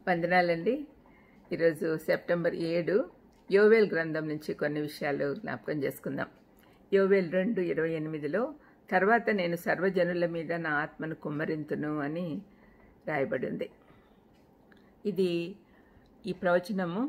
వందనాలండి. ఈరోజు సెప్టెంబర్ 7 యోవేల్ గ్రంథం నుంచి కొన్ని విషయాలు జ్ఞాపకం చేసుకుందాం. యోవేల్ 2:28లో తర్వాత నేను సర్వజనుల మీద నా ఆత్మను కుమ్మరింతును అని రాయబడింది. ఇది ఈ ప్రవచనము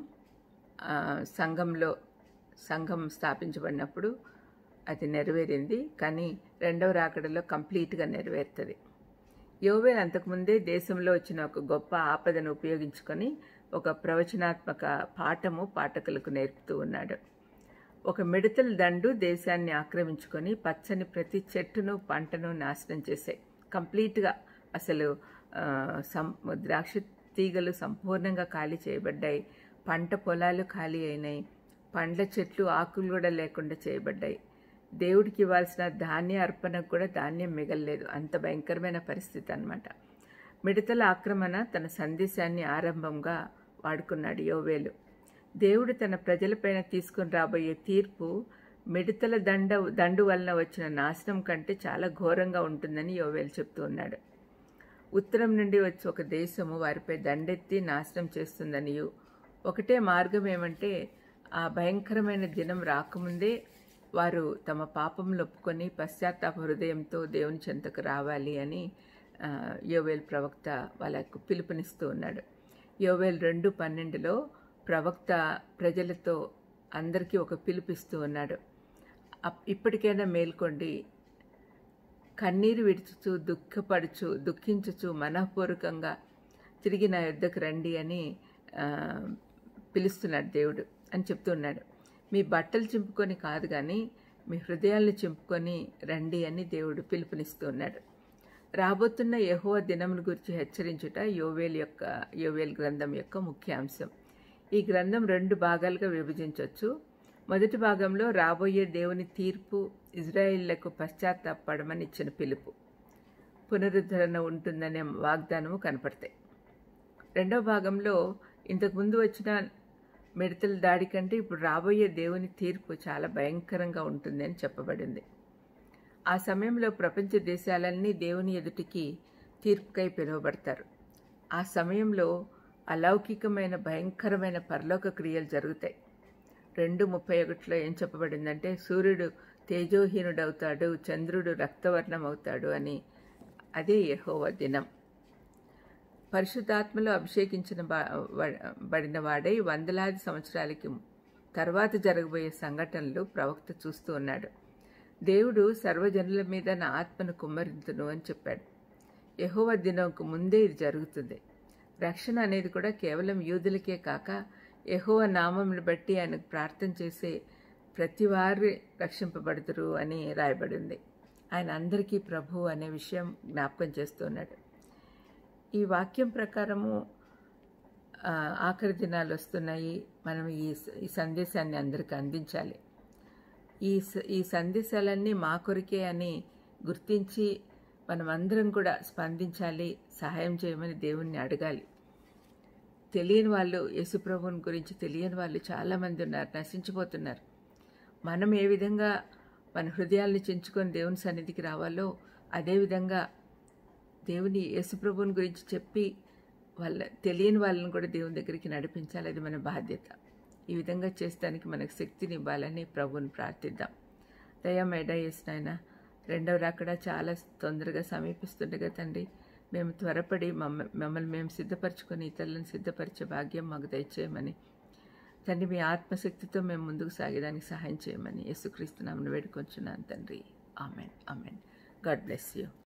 సంఘం స్థాపించబడినప్పుడు అది నెరవేరింది. కానీ రెండవ రాకడలో కంప్లీట్గా నెరవేరుతుంది. యోవేల్ అంతకుముందే దేశంలో వచ్చిన ఒక గొప్ప ఆపదను ఉపయోగించుకొని ఒక ప్రవచనాత్మక పాఠము పాఠకులకు నేర్పుతూ ఉన్నాడు. ఒక మిడతల దండు దేశాన్ని ఆక్రమించుకొని పచ్చని ప్రతి చెట్టును పంటను నాశనం చేశాయి. కంప్లీట్గా అసలు ద్రాక్ష తీగలు సంపూర్ణంగా ఖాళీ చేయబడ్డాయి. పంట పొలాలు ఖాళీ అయినాయి. పండ్ల చెట్లు ఆకులు కూడా లేకుండా చేయబడ్డాయి. దేవుడికి ఇవ్వాల్సిన ధాన్య అర్పణకు కూడా ధాన్యం మిగలలేదు. అంత భయంకరమైన పరిస్థితి అన్నమాట. మిడతల ఆక్రమణ తన సందేశాన్ని ఆరంభంగా వాడుకున్నాడు యోవేలు. దేవుడు తన ప్రజలపైన తీసుకుని రాబోయే తీర్పు మిడతల దండు వలన వచ్చిన నాశనం కంటే చాలా ఘోరంగా ఉంటుందని యోవేలు చెప్తూ ఉన్నాడు. ఉత్తరం నుండి వచ్చి ఒక దేశము వారిపై దండెత్తి నాశనం చేస్తుందనియు, ఒకటే మార్గం ఏమంటే ఆ భయంకరమైన దినం రాకముందే వారు తమ పాపంలో ఒప్పుకొని పశ్చాత్తాప హృదయంతో దేవుని చెంతకు రావాలి అని యోవేల్ ప్రవక్త వాళ్ళకు పిలుపునిస్తూ ఉన్నాడు. యోవేల్ 2:12లో ప్రవక్త ప్రజలతో అందరికీ ఒక పిలుపిస్తూ ఉన్నాడు. ఇప్పటికైనా మేల్కొండి, కన్నీరు విడుచుచు దుఃఖించుచు మనఃపూర్వకంగా తిరిగి నా యుద్ధకు రండి అని పిలుస్తున్నాడు దేవుడు అని చెప్తున్నాడు. మీ బట్టలు చింపుకొని కాదు కానీ మీ హృదయాలను చింపుకొని రండి అని దేవుడు పిలుపునిస్తూ ఉన్నాడు. రాబోతున్న యెహోవా దినమును గురించి హెచ్చరించుట యోవేల్ గ్రంథం యొక్క ముఖ్యాంశం. ఈ గ్రంథం 2 భాగాలుగా విభజించవచ్చు. మొదటి భాగంలో రాబోయే దేవుని తీర్పు, ఇజ్రాయేళ్లకు పశ్చాత్తాపడమని ఇచ్చిన పిలుపు, పునరుద్ధరణ ఉంటుందనే వాగ్దానము కనపడతాయి. రెండవ భాగంలో ఇంతకుముందు వచ్చిన మిడతల దాడి కంటే ఇప్పుడు రాబోయే దేవుని తీర్పు చాలా భయంకరంగా ఉంటుందని చెప్పబడింది. ఆ సమయంలో ప్రపంచ దేశాలన్నీ దేవుని ఎదుటికి తీర్పుకై పిలువబడతారు. ఆ సమయంలో అలౌకికమైన భయంకరమైన పరలోక క్రియలు జరుగుతాయి. 2:31లో ఏం చెప్పబడిందంటే, సూర్యుడు తేజోహీనుడవుతాడు, చంద్రుడు రక్తవర్ణం అవుతాడు అని. అదే యెహోవా దినం. పరిశుద్ధాత్మలో అభిషేకించబడిన వాడై వందలాది సంవత్సరాలకి తర్వాత జరగబోయే సంఘటనలు ప్రవక్త చూస్తూ ఉన్నాడు. దేవుడు సర్వజనుల మీద నా ఆత్మను కుమ్మరింతును అని చెప్పాడు. యెహోవా దినంకు ముందే ఇది జరుగుతుంది. రక్షణ అనేది కూడా కేవలం యూదులకే కాక యెహోవా నామమును బట్టి ఆయనకు ప్రార్థన చేసే ప్రతి వారు రక్షింపబడుతురు అని రాయబడింది. ఆయన అందరికీ ప్రభు అనే విషయం జ్ఞాపకం చేస్తున్నాడు. ఈ వాక్యం ప్రకారము ఆఖరి దినాలు వస్తున్నాయి. మనం ఈ సందేశాన్ని అందరికీ అందించాలి. ఈ సందేశాలన్నీ మా కొరికే అని గుర్తించి మనమందరం కూడా స్పందించాలి, సహాయం చేయమని దేవుణ్ణి అడగాలి. తెలియని వాళ్ళు, యేసుప్రభుని గురించి తెలియని వాళ్ళు చాలామంది ఉన్నారు, నశించిపోతున్నారు. మనం ఏ విధంగా మన హృదయాల్ని చించుకొని దేవుని సన్నిధికి రావాలో అదేవిధంగా దేవుని యేసుప్రభుని గురించి చెప్పి తెలియని వాళ్ళని కూడా దేవుని దగ్గరికి నడిపించాలి. అది మన బాధ్యత. ఈ విధంగా చేస్తానికి మనకు శక్తిని ఇవ్వాలని ప్రభువుని ప్రార్థిద్దాం. దయమేడా యేసునాయన, రెండవ రాకడ చాలా తొందరగా సమీపిస్తుండగా తండ్రి, మేము త్వరపడి మమ్మల్ని మేము సిద్ధపరచుకొని ఇతరులను సిద్ధపరిచే భాగ్యం మాకు దయచేయమని తండ్రి, మీ ఆత్మశక్తితో మేము ముందుకు సాగేదానికి సహాయం చేయమని యేసుక్రీస్తు నామమున వేడుకొంచున్నాను తండ్రి. Amen. Amen. God bless you.